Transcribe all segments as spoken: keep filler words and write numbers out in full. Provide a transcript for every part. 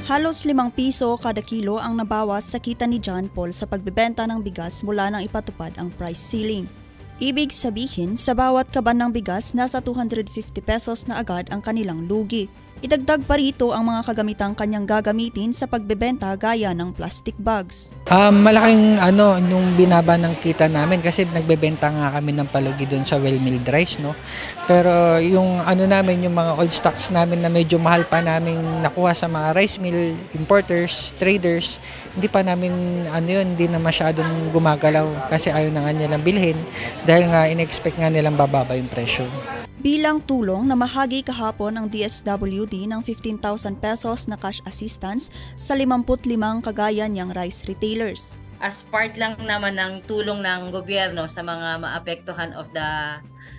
Halos limang piso kada kilo ang nabawas sa kita ni John Paul sa pagbebenta ng bigas mula nang ipatupad ang price ceiling. Ibig sabihin, sa bawat kaban ng bigas, nasa two hundred fifty pesos na agad ang kanilang lugi. Idagdag pa rito ang mga kagamitang kanyang gagamitin sa pagbebenta gaya ng plastic bags. Um, malaking ano, nung binaba ng kita namin kasi nagbebenta nga kami ng palugi doon sa well-milled rice, no? Pero yung ano namin, yung mga old stocks namin na medyo mahal pa namin nakuha sa mga rice mill, importers, traders, hindi pa namin ano yun, hindi na masyadong gumagalaw kasi ayaw na nga nilang bilhin dahil nga in-expect nga nilang bababa yung presyo. Bilang tulong, namahagi kahapon ang D S W D ng fifteen thousand pesos na cash assistance sa fifty-five kagaya niyang rice retailers. As part lang naman ng tulong ng gobyerno sa mga maapektuhan of the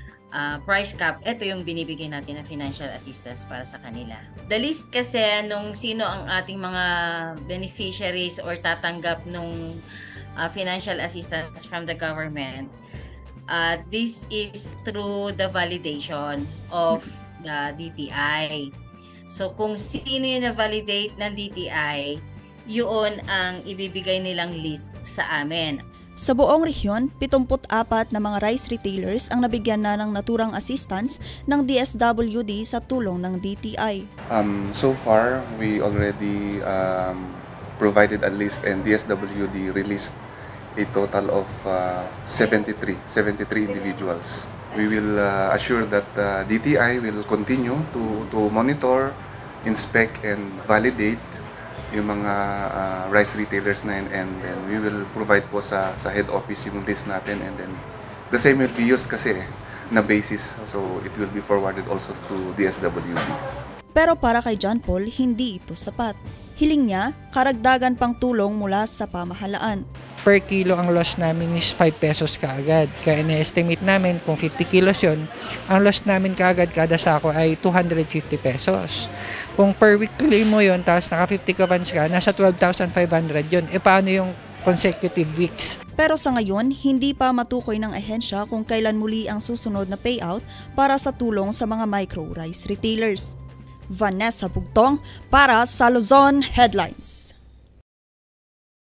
uh, price cap, ito yung binibigay natin na financial assistance para sa kanila. The list kasi nung sino ang ating mga beneficiaries or tatanggap nung uh, financial assistance from the government, Uh, this is through the validation of the D T I. So kung sino yung na-validate ng D T I, yun ang ibibigay nilang list sa amin. Sa buong rehiyon, seventy-four na mga rice retailers ang nabigyan na ng naturang assistance ng D S W D sa tulong ng D T I. Um, so far, we already um, provided a list and D S W D released a total of uh, seventy-three individuals. We will uh, assure that uh, D T I will continue to, to monitor, inspect, and validate yung mga uh, rice retailers na yun, and then we will provide po sa, sa head office yung list natin, and then the same will be used kasi na basis, so it will be forwarded also to D S W D. Pero para kay John Paul, hindi ito sapat. Hiling niya, karagdagan pang tulong mula sa pamahalaan. Per kilo ang loss namin is five pesos kaagad. Kaya ina-estimate namin kung fifty kilos yon, ang loss namin kaagad kada sako ay two hundred fifty pesos. Kung per weekly mo yon, tapos naka fifty kabans ka, nasa twelve thousand five hundred yon. E paano yung consecutive weeks? Pero sa ngayon, hindi pa matukoy ng ahensya kung kailan muli ang susunod na payout para sa tulong sa mga micro rice retailers. Vanessa Bugtong para sa Luzon Headlines.